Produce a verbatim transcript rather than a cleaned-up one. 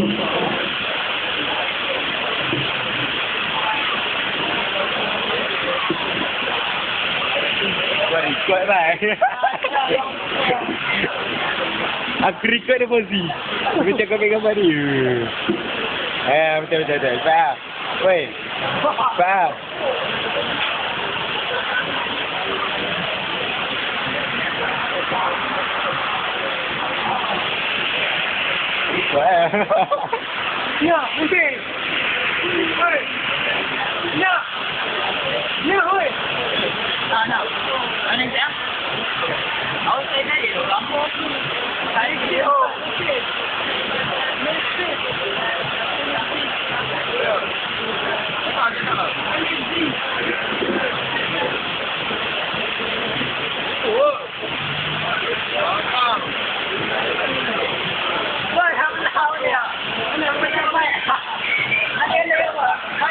Ikut lah. Aku record dia posi. Aku cakap ambil gambar dia. Eh, betul betul betul. Faham? Woi. Faham? Ya, okey. Oi. Ya. Ya, oi. Tak nak. Mana saya? Awak saya tadi tu kamu. Saya dia. Okey. Mesti. Tak ada nak.